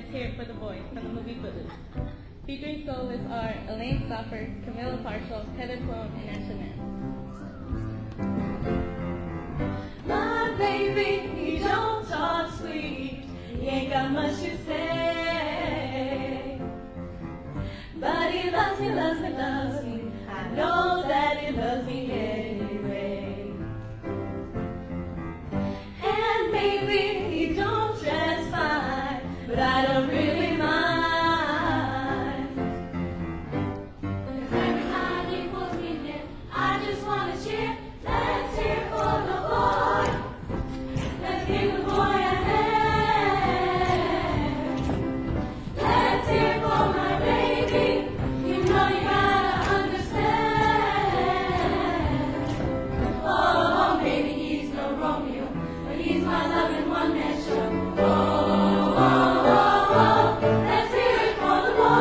Let's hear it for the boys from the movie Footloose. Featuring soloists are Elaine Stoffer, Camilla Parshall, Heather Clone, and Asha Mann. My baby, he don't talk sweet, he ain't got much to say, but he loves me, loves me, loves me. I know that he loves me anyway. And maybe he don't dress fine, but I don't really mind. 'Cause every time he pulls me in, I just wanna cheer. Let's hear it for the boy. Let's give the boy a hand. Let's hear it for my baby. You know you gotta understand. Oh, maybe he's no Romeo, but he's my loving one-man show. Oh, oh, oh, oh. Let's hear it for the boy.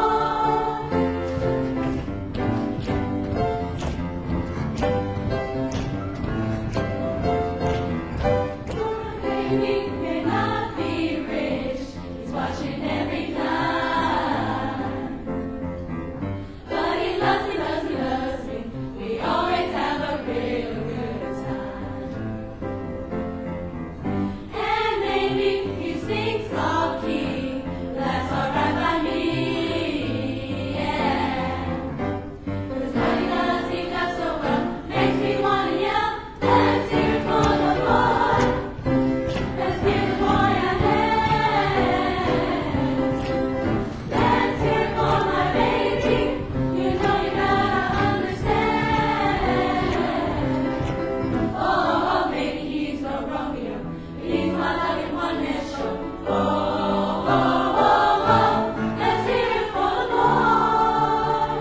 Baby may not be rich, he's watching every time, but he loves me, loves me, loves me. We always have a real good time. And maybe he sings off key, that's alright by me, yeah. 'Cause what he does so well, makes me wanna yell. Let's hear it for the boy. Let's give the boy a hand. Let's hear it for my baby. You know you gotta understand. Oh, maybe he's no Romeo, but he's my loving one-man show. Oh, oh, oh, oh. Let's hear it for the boy.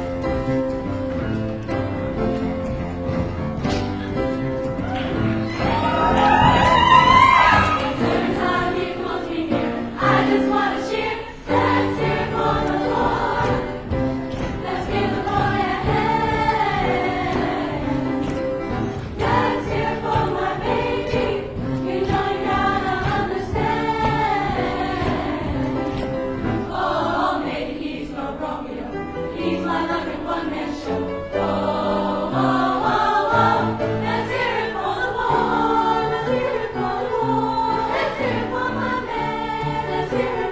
Every time he pulls me near, I just wanna cheer. Let's hear it for the boy. Let's give the boy a hand. Let's hear it for my baby. You know you gotta understand. Oh, maybe he's no Romeo, he's my loving one-man show. Oh, oh, oh, oh. Let's hear it for the boy. Let's hear it for the boy. Let's hear it for my man. Let's hear it